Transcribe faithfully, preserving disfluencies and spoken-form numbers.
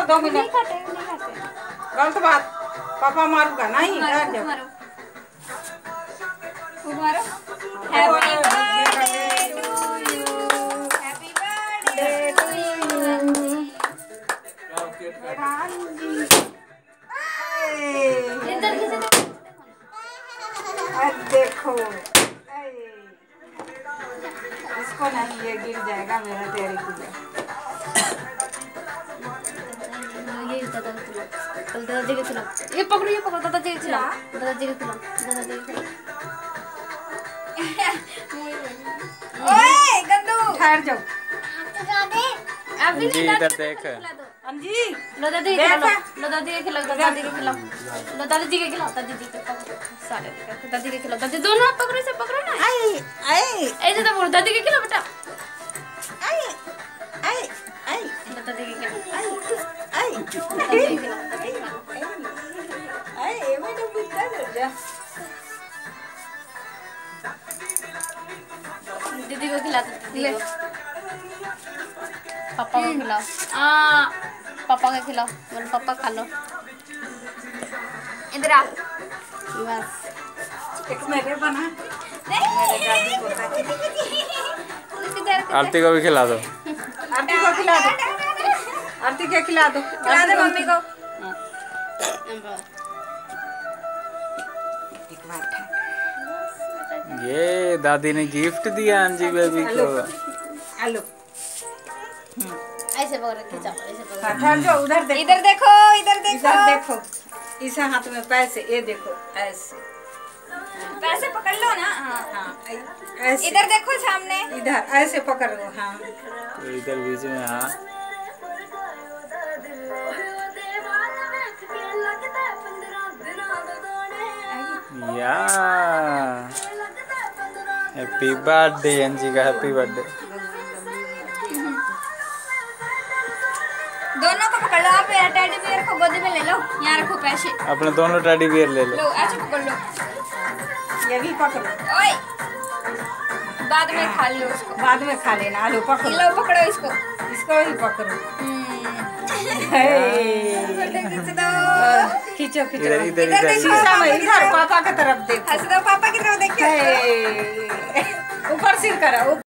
दो मिनट। गलत बात, पापा मारूंगा नहीं। मारो जाओ मारो मारो। Happy birthday to you, happy birthday to you. इधर किसे देखो इसको नहीं, ये गिर जाएगा मेरा तेरे के लिए। ये दादा को दादाजी के खिलाओ, ये पकड़ो ये पकड़ो, दादाजी के खिलाओ, दादाजी के खिलाओ, दादाजी के खिलाओ। ओए गंदू ठहर जाओ। अभी जी इधर देख। अंजी लो दादी के खिलाओ, लो दादी के खिलाओ, दादी के खिलाओ, लो दादाजी के खिलाओ, दादी जी के पकड़ो सारे, दादी के खिलाओ, दादी दोनों हाथ पकड़ो, इसे पकड़ो ना। आई आई ऐसे तो बोलो, दादी के खिलाओ बेटा, आई आई आई दादी के खिलाओ, आई दादी के खिलाओ, आई ये मैं तो बिल्कुल कर जा। दीदी को खिला दो, दीदी को, पापा को खिलाओ, आ पापा को खिलाओ, बोलो पापा खा लो, इधर आ बस एक मेरे बना, मेरे दादी को आरती को भी खिला दो। आरती को खिला दो, आरती के खिला दो, खिला दे मम्मी को। ये दादी ने गिफ्ट दिया अंजी बेबी को। आलो ऐसे पकड़ खिंचाओ, ऐसे पकड़, ठहर जाओ, उधर देखो, इधर देखो, इधर देखो, इधर देखो, इस हाथ में पैसे, ये देखो ऐसे, पैसे पकड़ लो ना। हाँ हाँ ऐसे, इधर देखो सामने, इधर ऐसे पकड़ो। हाँ तो इधर बीच में। हाँ या हैप्पी बर्थडे अंजी का, हैप्पी बर्थडे। दोनों को पकड़ लो आप, यार टेडी बियर को गोदी में ले लो, यहाँ रखो पैसे, अपने दोनों टेडी बियर ले लो। लो ऐसे पकड़ लो, ये भी पकड़ो, ओए बाद में खा लियो उसको, बाद में खा लेना। आलो पकड़ो, लो पकड़ो इसको, इसको ही पकड़ो। खींच दो, खींचो खींचो, इधर इधर इधर इधर देखो, इधर। इधर पापा की तरफ देखो, हंस दो, पापा की तरफ देखिए। ऊपर सिर करो।